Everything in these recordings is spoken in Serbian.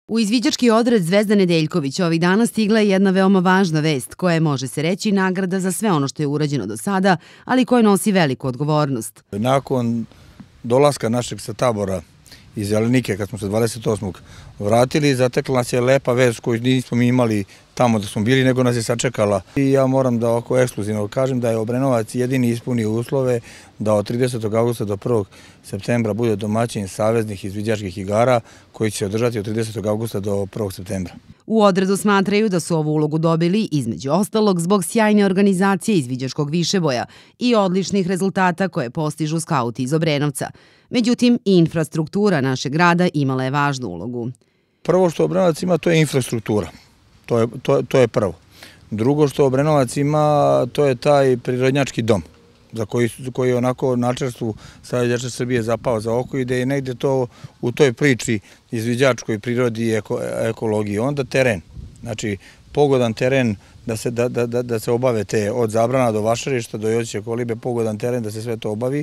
U izviđački odred Zvezda Nedeljković ovih dana stigla je jedna veoma važna vest koja je, može se reći, nagrada za sve ono što je urađeno do sada, ali koja nosi veliku odgovornost. Nakon dolaska našeg sa tabora iz Zelenike, kad smo se 28. vratili, zatekla nas je lepa vest koju nismo mi imali tamo da smo bili, nego nas je sačekala. I ja moram da ovako ekskluzivno kažem da je Obrenovac jedini ispunio uslove da od 30. augusta do 1. septembra bude domaćin saveznih izviđačkih igara koji će se održati od 30. augusta do 1. septembra. U odredu smatraju da su ovu ulogu dobili, između ostalog, zbog sjajne organizacije izviđačkog višeboja i odličnih rezultata koje postižu skauti iz Obrenovca. Međutim, i infrastruktura našeg grada imala je važnu ulogu. Prvo što Obrenovac ima, to je infrastruktura. To je prvo. Drugo što Obrenovac ima, to je taj prirodnjački dom za koji je onako načelstvu Savezničke Srbije zapao za oko i da je negde to u toj priči izviđačkoj prirodi i ekologiji. Onda teren, znači pogodan teren da se obave te od Zabrana do Vašarišta do Josića Kolibe, pogodan teren da se sve to obavi.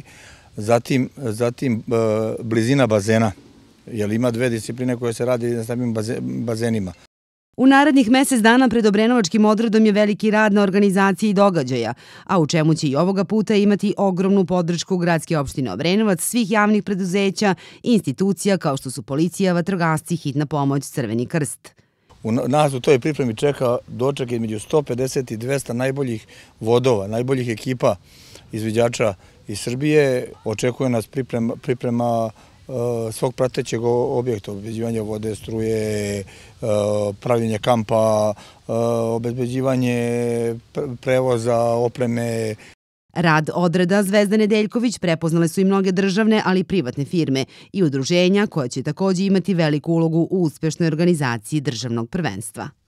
Zatim blizina bazena, jer ima dve discipline koje se radi na samim bazenima. U narednih mesec dana pred Obrenovačkim odredom je veliki rad na organizaciji događaja, a u čemu će i ovoga puta imati ogromnu podršku gradske opštine Obrenovac, svih javnih preduzeća i institucija kao što su policija, vatrogasci, hitna pomoć, Crveni krst. Nas u toj pripremi čeka doček između 150 i 200 najboljih vodova, najboljih ekipa izviđača iz Srbije. Očekuje nas priprema svog pratećeg objekta, obezbeđivanje vode, struje, pravljenje kampa, obezbeđivanje prevoza, opreme. Rad odreda Zvezda Nedeljković prepoznale su i mnoge državne, ali i privatne firme i udruženja koja će također imati veliku ulogu u uspešnoj organizaciji državnog prvenstva.